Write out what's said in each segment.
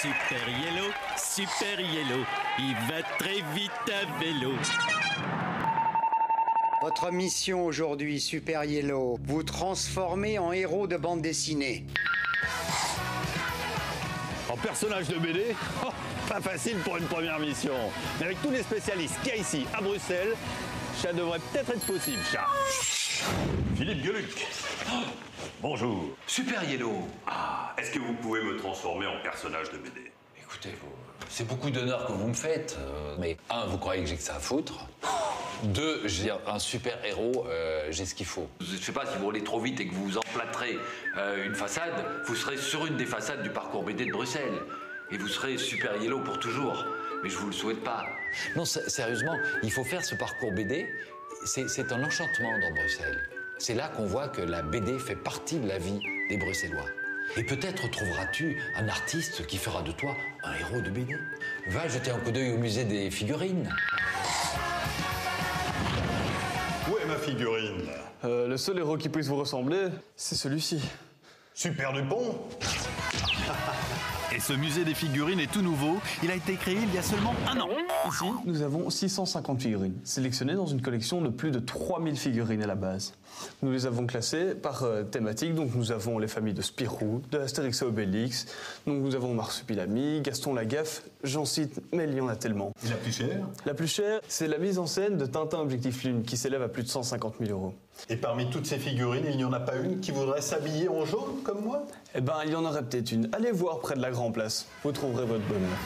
Super Yellow, il va très vite à vélo. Votre mission aujourd'hui, Super Yellow, vous transformer en héros de bande dessinée. En personnage de BD, pas facile pour une première mission. Mais avec tous les spécialistes qu'il y a ici à Bruxelles, ça devrait peut-être être possible, ça. Philippe Geluck. Bonjour. Super Yellow. Est-ce que vous pouvez me transformer en personnage de BD? Écoutez, c'est beaucoup d'honneur que vous me faites. Mais un, vous croyez que j'ai que ça à foutre? Deux, j'ai un super héros, j'ai ce qu'il faut. Je sais pas, si vous roulez trop vite et que vous emplâtrez une façade, vous serez sur une des façades du parcours BD de Bruxelles. Et vous serez Super Yellow pour toujours. Mais je vous le souhaite pas. Non, sérieusement, il faut faire ce parcours BD. C'est un enchantement dans Bruxelles. C'est là qu'on voit que la BD fait partie de la vie des Bruxellois. Et peut-être trouveras-tu un artiste qui fera de toi un héros de BD. Va jeter un coup d'œil au musée des figurines. Où est ma figurine? Le seul héros qui puisse vous ressembler, c'est celui-ci. Super Dupont? Et ce musée des figurines est tout nouveau. Il a été créé il y a seulement un an. Ici, nous avons 650 figurines, sélectionnées dans une collection de plus de 3000 figurines à la base. Nous les avons classées par thématique, donc nous avons les familles de Spirou, de Astérix et Obélix, donc nous avons Marsupilami, Gaston Lagaffe, j'en cite, mais il y en a tellement. Et la plus chère? La plus chère, c'est la mise en scène de Tintin Objectif Lune, qui s'élève à plus de 150 000 €. Et parmi toutes ces figurines, il n'y en a pas une qui voudrait s'habiller en jaune comme moi? Eh ben, il y en aurait peut-être une. Allez voir près de la Grand Place, vous trouverez votre bonheur.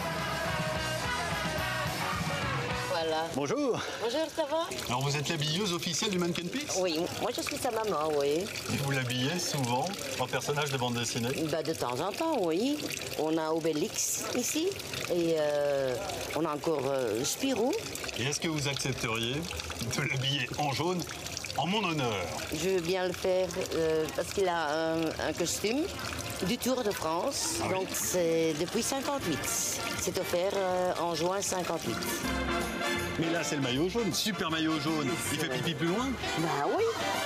Voilà. Bonjour. Bonjour, ça va? Alors vous êtes l'habilleuse officielle du Mannequin Pix? Oui, moi je suis sa maman, oui. Et vous l'habillez souvent en personnage de bande dessinée? Bah, de temps en temps, oui. On a Obélix ici et on a encore Spirou. Et est-ce que vous accepteriez de l'habiller en jaune en mon honneur? Je veux bien le faire parce qu'il a un costume du Tour de France. Donc c'est depuis 58. C'est offert en juin 58. Mais là c'est le maillot jaune, super maillot jaune. Il fait pipi plus loin? Bah oui.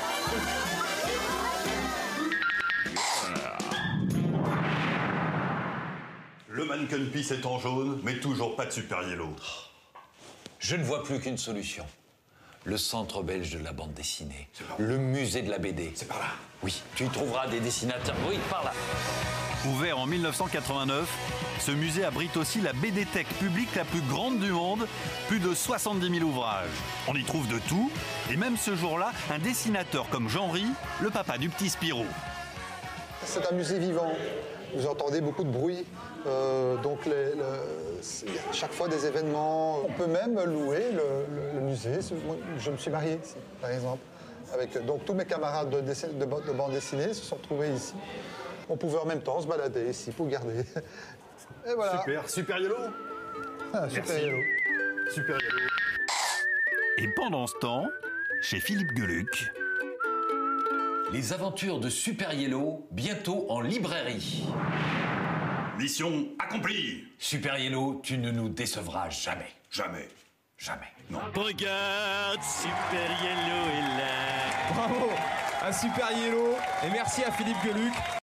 Le Mannequin Pix est en jaune, mais toujours pas de Super Yellow. Je ne vois plus qu'une solution. Le centre belge de la bande dessinée. Le musée de la BD. C'est par là. Oui, tu y trouveras des dessinateurs. Oui, par là. Ouvert en 1989, ce musée abrite aussi la BD-Tech publique la plus grande du monde, plus de 70 000 ouvrages. On y trouve de tout, et même ce jour-là, un dessinateur comme Jean-Ry, le papa du petit Spirou. C'est un musée vivant. Vous entendez beaucoup de bruit, donc il y a chaque fois des événements. On peut même louer le musée. Moi, je me suis marié ici, par exemple. Donc tous mes camarades de bande dessinée se sont retrouvés ici. On pouvait en même temps se balader ici pour garder. Et voilà. Super, Super Yellow. Super Yellow. Super Yellow. Et pendant ce temps, chez Philippe Geluck... Les aventures de Super Yellow, bientôt en librairie. Mission accomplie. Super Yellow, tu ne nous décevras jamais. Jamais. Jamais. Non. Regarde, Super Yellow est là. Bravo à Super Yellow et merci à Philippe Geluck.